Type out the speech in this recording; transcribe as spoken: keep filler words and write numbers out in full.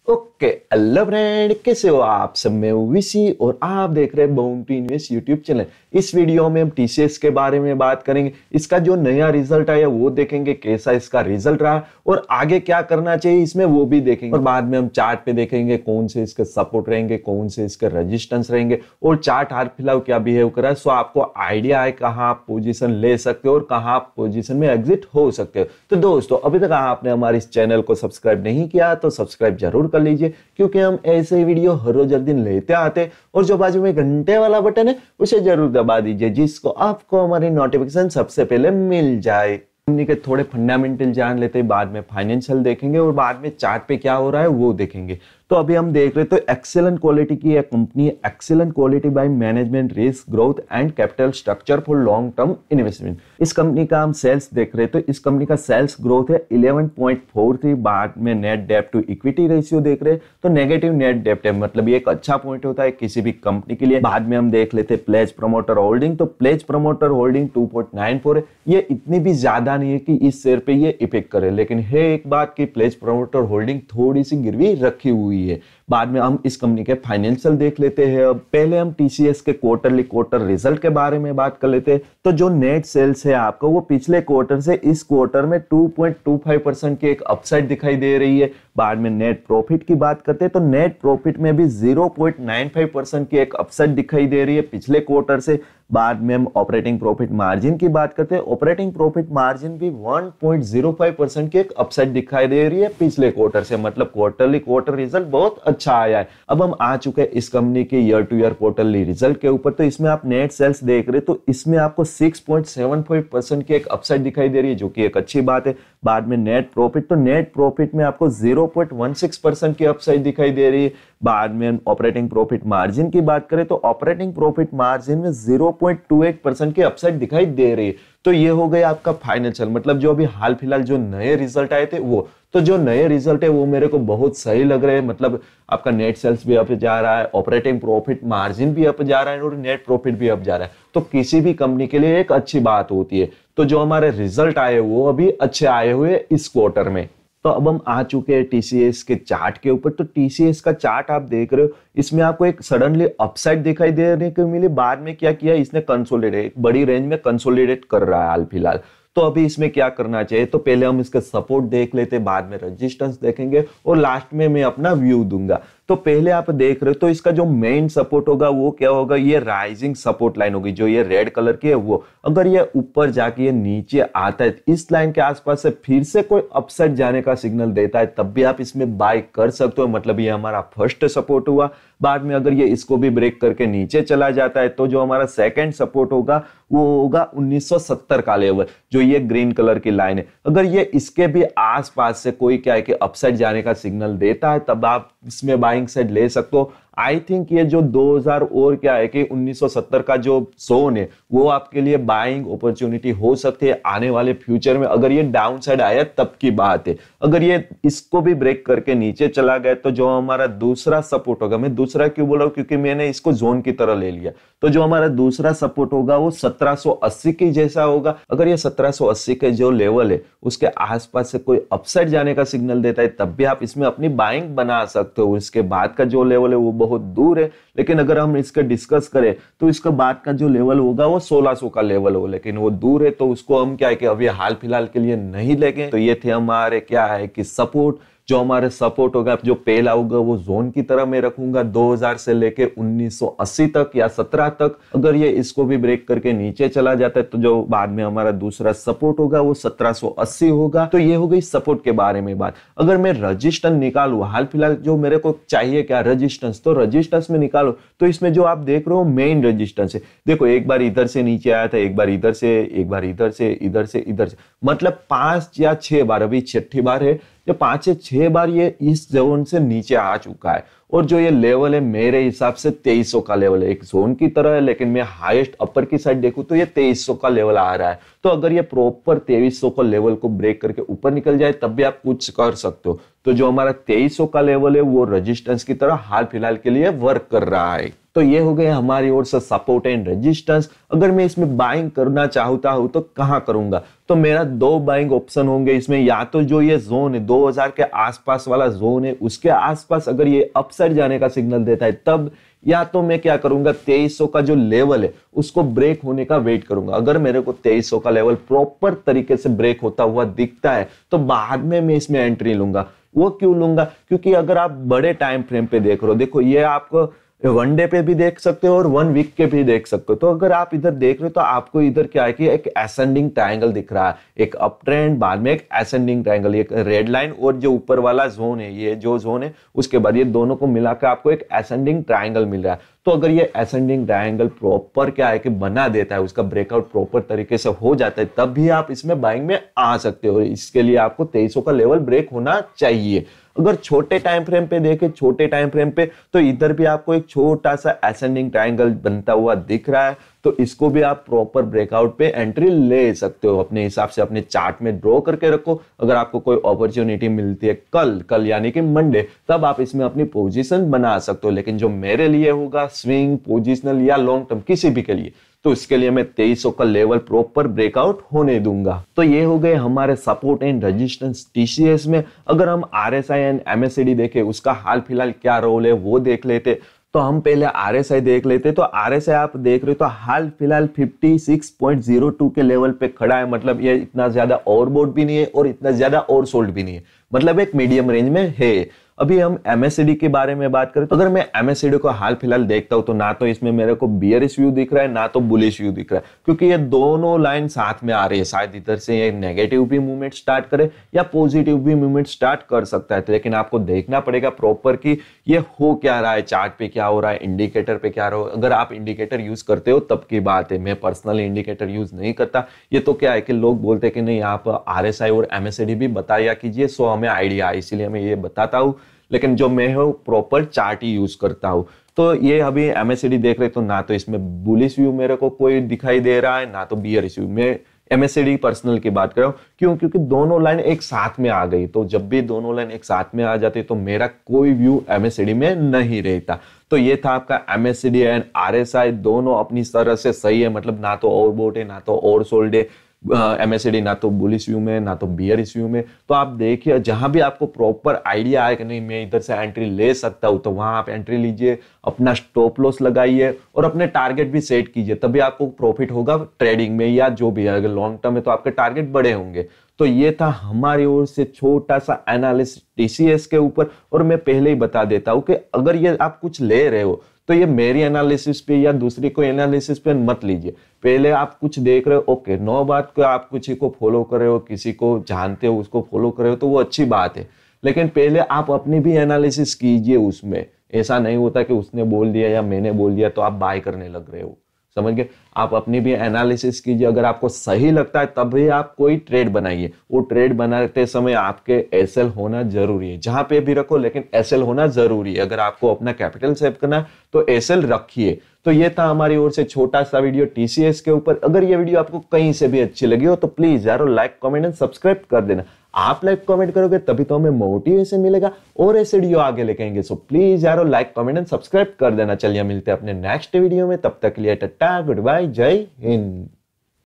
Okay hello friend, कैसे हो आप सब। मैं हूं विशी और आप देख रहे हैं बाउंटी इन्वेस्ट यूट्यूब चैनल। इस वीडियो में हम टीसीएस के बारे में बात करेंगे। इसका जो नया रिजल्ट आया वो देखेंगे, कैसा इसका रिजल्ट रहा और आगे क्या करना चाहिए इसमें वो भी देखेंगे। और बाद में हम चार्ट पे देखेंगे कौन से इसके सपोर्ट रहेंगे, कौन से इसके रेजिस्टेंस रहेंगे और चार्ट हाल फिलहाल क्या बिहेव करा है। सो आपको आइडिया है कहाँ आप पोजिशन ले सकते हो और कहाँ आप पोजिशन में एग्जिट हो सकते हो। तो दोस्तों, अभी तक आपने हमारे इस चैनल को सब्सक्राइब नहीं किया तो सब्सक्राइब जरूर कर लीजिए, क्योंकि हम ऐसे ही वीडियो हर रोज हर दिन लेते आते हैं। और जो बाजू में घंटे वाला बटन है उसे जरूर दबा दीजिए, जिसको आपको हमारी नोटिफिकेशन सबसे पहले मिल जाए। कंपनी के थोड़े फंडामेंटल जान लेते हैं, बाद में फाइनेंशियल देखेंगे और बाद में चार्ट पे क्या हो रहा है वो देखेंगे। तो अभी हम देख रहे तो एक्सेलेंट क्वालिटी की एक कंपनी है, excellent quality by management, risk, growth and capital structure for long term investment. इस कंपनी का हम सेल्स देख रहे तो इस कंपनी का सेल्स ग्रोथ है इलेवन पॉइंट फोर थ्री। बाद में net debt to equity ratio देख रहे तो नेगेटिव नेट डेट है, मतलब ये एक अच्छा पॉइंट होता है किसी भी कंपनी के लिए। बाद में हम देख लेते प्लेज प्रमोटर होल्डिंग, तो pledge promoter holding two point nine four है। ये इतनी भी ज्यादा नहीं है कि इस शेयर पे ये इफेक्ट करे, लेकिन है एक बात की प्लेज प्रमोटर होल्डिंग थोड़ी सी गिरवी रखी हुई है। बाद में हम इस कंपनी के फाइनेंशियल देख लेते हैं। अब पहले हम टीसीएस के क्वार्टरली क्वार्टर रिजल्ट के बारे में बात कर लेते हैं। तो जो नेट सेल्स है आपको वो पिछले क्वार्टर से इस क्वार्टर में two point two five percent की एक अपसाइड दिखाई दे रही है। बाद में नेट प्रॉफिट की बात करते हैं तो नेट प्रॉफिट में भी zero point nine five percent की एक अपसाइड दिखाई दे रही है पिछले क्वार्टर से। बाद में हम ऑपरेटिंग प्रॉफिट मार्जिन की बात करते हैं, ऑपरेटिंग प्रॉफिट मार्जिन भी one point zero five percent की एक अपसाइड दिखाई दे रही है पिछले क्वार्टर से, मतलब क्वार्टरली क्वार्टर रिजल्ट बहुत अच्छा आया है। अब हम आ चुके हैं इस कंपनी के year to year quarterly result के ऊपर। तो इसमें आप नेट सेल्स देख रहे तो इसमें आपको six point seven five percent की एक अपसाइड दिखाई दे रही है, जो कि एक अच्छी बात है। बाद में नेट प्रॉफिट, तो नेट प्रॉफिट में आपको zero point one six percent की अपसाइड दिखाई दे रही है। बाद में ऑपरेटिंग प्रॉफिट मार्जिन की बात करें तो ऑपरेटिंग प्रॉफिट मार्जिन में zero point two eight percent की अपसाइड दिखाई दे रही है। तो ये हो गया आपका फाइनेंशियल, मतलब जो अभी हाल फिलहाल जो नए रिजल्ट आए थे वो। तो जो नए रिजल्ट है वो मेरे को बहुत सही लग रहे हैं, मतलब आपका नेट सेल्स भी अप जा रहा है, ऑपरेटिंग प्रॉफिट मार्जिन भी अप जा रहा है और नेट प्रॉफिट भी अप जा रहा है। तो किसी भी कंपनी के लिए एक अच्छी बात होती है। तो जो हमारे रिजल्ट आए वो अभी अच्छे आए हुए इस क्वार्टर में। तो अब हम आ चुके हैं टीसीएस के चार्ट के ऊपर। तो टीसीएस का चार्ट आप देख रहे हो, इसमें आपको एक सडनली अपसाइड दिखाई देने को मिली। बाद में क्या किया इसने, कंसोलिडेट, एक बड़ी रेंज में कंसोलिडेट कर रहा है हाल फिलहाल। तो अभी इसमें क्या करना चाहिए, तो पहले हम इसका सपोर्ट देख लेते, बाद में रेजिस्टेंस देखेंगे और लास्ट में मैं अपना व्यू दूंगा। तो पहले आप देख रहे हो तो इसका जो मेन सपोर्ट होगा वो क्या होगा, ये राइजिंग सपोर्ट लाइन होगी, जो ये रेड कलर की है वो। अगर ये ऊपर जाके ये नीचे आता है इस लाइन के आसपास से फिर से कोई अपसाइड जाने का सिग्नल देता है, तब भी आप इसमें बाय कर सकते हो, मतलब ये हमारा फर्स्ट सपोर्ट हुआ। बाद में अगर ये इसको भी ब्रेक करके नीचे चला जाता है तो जो हमारा सेकंड सपोर्ट होगा वो होगा उन्नीस सौ सत्तर का लेवल, जो ये ग्रीन कलर की लाइन है। अगर ये इसके भी आसपास से कोई क्या है कि अपसाइड जाने का सिग्नल देता है तब आप इसमें बाइंग साइड ले सकते हो। आई थिंक ये जो दो हज़ार और क्या है कि उन्नीस सौ सत्तर का जो जोन है वो आपके लिए बाइंग अपॉर्चुनिटी हो सकती है आने वाले फ्यूचर में। अगर ये डाउन साइड आया तब की बात है। अगर ये इसको भी ब्रेक करके नीचे चला गया तो जो हमारा दूसरा सपोर्ट होगा, मैं दूसरा क्यों बोल रहा हूं क्योंकि मैंने इसको जोन की तरह ले लिया, तो जो हमारा दूसरा सपोर्ट होगा वो सत्रह सौ अस्सी की जैसा होगा। अगर ये सत्रह सौ अस्सी के जो लेवल है उसके आसपास से कोई अपसाइड जाने का सिग्नल देता है तब भी आप इसमें अपनी बाइंग बना सकते हो। इसके बाद का जो लेवल है वो बहुत दूर है, लेकिन अगर हम इसका डिस्कस करें तो इसके बाद का जो लेवल होगा वो सोलह सौ का लेवल हो, लेकिन वो दूर है तो उसको हम क्या है कि अभी हाल फिलहाल के लिए नहीं लेंगे। तो ये थे हमारे क्या है कि सपोर्ट। जो हमारे सपोर्ट होगा जो पहला होगा वो जोन की तरह मैं रखूंगा दो हज़ार से लेके उन्नीस सौ अस्सी तक या सत्रह तक। अगर ये इसको भी ब्रेक करके नीचे चला जाता है तो जो बाद में हमारा दूसरा सपोर्ट होगा वो सत्रह सौ अस्सी होगा। तो ये हो गई सपोर्ट के बारे में बात। अगर मैं रेजिस्टेंस निकालूं, हाल फिलहाल जो मेरे को चाहिए क्या रेजिस्टेंस, तो रेजिस्टेंस में निकालो तो इसमें जो आप देख रहे हो मेन रेजिस्टेंस है। देखो एक बार इधर से नीचे आया था, एक बार इधर से, एक बार इधर से, इधर से, इधर से, मतलब पांच या छह बार, अभी छठी बार है, जो पांच से छह बार ये इस जोन से नीचे आ चुका है और जो ये लेवल है मेरे हिसाब से तेईस सौ का लेवल है, एक जोन की तरह है, लेकिन मैं हाईएस्ट अपर की साइड देखूं तो ये तेईस सौ का लेवल आ रहा है। तो अगर ये प्रॉपर तेईस सौ का लेवल को ब्रेक करके ऊपर निकल जाए तब भी आप कुछ कर सकते हो। तो जो हमारा तेईस सौ का लेवल है वो रेजिस्टेंस की तरह हाल फिलहाल के लिए वर्क कर रहा है। तो ये हो गए हमारी ओर से सपोर्ट एंड रेजिस्टेंस। अगर मैं इसमें बाइंग करना चाहता हूं तो कहां करूंगा, तो मेरा दो बाइंग ऑप्शन होंगे इसमें। या तो जो ये जोन है दो हज़ार के आसपास वाला जोन है उसके आसपास अगर ये अपसाइड जाने का सिग्नल देता है तब, या तो मैं क्या करूंगा तेईस सौ का जो लेवल है उसको ब्रेक होने का वेट करूंगा। अगर मेरे को तेईस सौ का लेवल प्रॉपर तरीके से ब्रेक होता हुआ दिखता है तो बाद में मैं इसमें एंट्री लूंगा। वो क्यों लूंगा, क्योंकि अगर आप बड़े टाइम फ्रेम पे देख रहे हो, देखो ये आपको वन डे पे भी देख सकते हो और वन वीक के भी देख सकते हो। तो अगर आप इधर देख रहे हो तो आपको इधर क्या है कि एक असेंडिंग ट्रायंगल दिख रहा है, एक अप ट्रेंड बाद में एक असेंडिंग ट्रायंगल, एक रेड लाइन और जो ऊपर वाला जोन है ये जो जोन है उसके बाद ये दोनों को मिलाकर आपको एक असेंडिंग ट्रायंगल मिल रहा है। तो अगर ये असेंडिंग ट्रायंगल प्रॉपर क्या है कि बना देता है, उसका ब्रेकआउट प्रॉपर तरीके से हो जाता है तब भी आप इसमें बाइंग में आ सकते हो। इसके लिए आपको तेईस सौ का लेवल ब्रेक होना चाहिए। अगर छोटे टाइम फ्रेम पे देखें, छोटे टाइम फ्रेम पे तो इधर भी आपको एक छोटा सा असेंडिंग ट्रायंगल बनता हुआ दिख रहा है, तो इसको भी आप प्रॉपर ब्रेकआउट पे एंट्री ले सकते हो। अपने हिसाब से अपने चार्ट में ड्रॉ करके रखो। अगर आपको कोई अपॉर्चुनिटी मिलती है कल कल यानी कि मंडे, तब आप इसमें अपनी पोजीशन बना सकते हो। लेकिन जो मेरे लिए होगा स्विंग, पोजिशनल या लॉन्ग टर्म किसी भी के लिए, तो इसके लिए मैं तेईस सौ का लेवल प्रॉपर ब्रेकआउट होने दूंगा। तो ये हो गए हमारे सपोर्ट एंड रेजिस्टेंस टीसीएस में। अगर हम आरएसआई एंड एमएससीडी देखें उसका हाल फिलहाल क्या रोल है वो देख लेते। तो हम पहले आरएसआई देख लेते। तो आरएसआई आप देख रहे हो तो हाल फिलहाल छप्पन पॉइंट ज़ीरो टू के लेवल पे खड़ा है। मतलब ये इतना ज्यादा ओवरबॉट भी नहीं है और इतना ज्यादा ओवरसोल्ड भी नहीं है, मतलब एक मीडियम रेंज में है। अभी हम एमएससीडी के बारे में बात करें तो अगर मैं एमएससीडी को हाल फिलहाल देखता हूं तो ना तो इसमें मेरे को बियरिश व्यू दिख रहा है ना तो बुलिश व्यू दिख रहा है, क्योंकि ये दोनों लाइन साथ में आ रही है। शायद इधर से ये नेगेटिव भी मूवमेंट स्टार्ट करे या पॉजिटिव भी मूवमेंट स्टार्ट कर सकता है। तो लेकिन आपको देखना पड़ेगा प्रॉपर कि ये हो क्या रहा है, चार्ट पे क्या हो रहा है, इंडिकेटर पे क्या हो रहा है। अगर आप इंडिकेटर यूज करते हो तब की बात है, मैं पर्सनली इंडिकेटर यूज नहीं करता। ये तो क्या है कि लोग बोलते हैं कि नहीं आप आरएसआई और एमएससीडी भी बताया कीजिए, सो हमें आइडिया है, इसीलिए मैं ये बताता हूँ। लेकिन जो मैं हूँ प्रॉपर चार्ट ही यूज करता हूँ। तो ये अभी एमएससीडी देख रहे तो ना तो इसमें बुलिश व्यू मेरे को कोई दिखाई दे रहा है ना तो बियरिश व्यू। मैं एमएससीडी पर्सनल की बात कर रहा हूँ, क्यों, क्योंकि दोनों लाइन एक साथ में आ गई। तो जब भी दोनों लाइन एक साथ में आ जाती तो मेरा कोई व्यू एमएससीडी में नहीं रहता। तो ये था आपका एमएससीडी एंड आरएसआई, दोनों अपनी तरह से सही है। मतलब ना तो ओवरबॉट है ना तो ओवरसोल्ड है एमएससीडी, ना तो बुलिश व्यू में ना तो बियरिश व्यू में। तो आप देखिए जहां भी आपको प्रॉपर आइडिया आए कि नहीं मैं इधर से एंट्री ले सकता हूं तो वहां आप एंट्री लीजिए, अपना स्टॉप लॉस लगाइए और अपने टारगेट भी सेट कीजिए, तभी आपको प्रॉफिट होगा ट्रेडिंग में या जो भी है। अगर लॉन्ग टर्म है तो आपके टारगेट बड़े होंगे। तो ये था हमारी ओर से छोटा सा एनालिसिस टीसीएस के ऊपर। और मैं पहले ही बता देता हूं कि अगर ये आप कुछ ले रहे हो तो ये मेरी एनालिसिस पे या दूसरी कोई एनालिसिस पे मत लीजिए। पहले आप कुछ देख रहे हो, ओके, नो बात को आप किसी को फॉलो कर रहे हो, किसी को जानते हो उसको फॉलो कर रहे हो तो वो अच्छी बात है, लेकिन पहले आप अपनी भी एनालिसिस कीजिए उसमें। ऐसा नहीं होता कि उसने बोल दिया या मैंने बोल दिया तो आप बाय करने लग रहे हो, समझ गए। आप अपनी भी एनालिसिस कीजिए, अगर आपको सही लगता है तभी आप कोई ट्रेड बनाइए। वो ट्रेड बनाते समय आपके एसएल होना जरूरी है, जहां पे भी रखो लेकिन एसएल होना जरूरी है। अगर आपको अपना कैपिटल सेव करना है तो एसएल रखिए। तो ये था हमारी ओर से छोटा सा वीडियो टीसीएस के ऊपर। अगर ये वीडियो आपको कहीं से भी अच्छी लगी हो तो प्लीज यारो लाइक कमेंट एंड सब्सक्राइब कर देना। आप लाइक कमेंट करोगे तभी तो हमें मोटिवेशन मिलेगा और ऐसे वीडियो आगे लेके आएंगे। सो प्लीज यारो लाइक कमेंट एंड सब्सक्राइब कर देना। चलिए मिलते हैं अपने नेक्स्ट वीडियो में, तब तक के लिए टाटा गुड बाय, जय हिंद।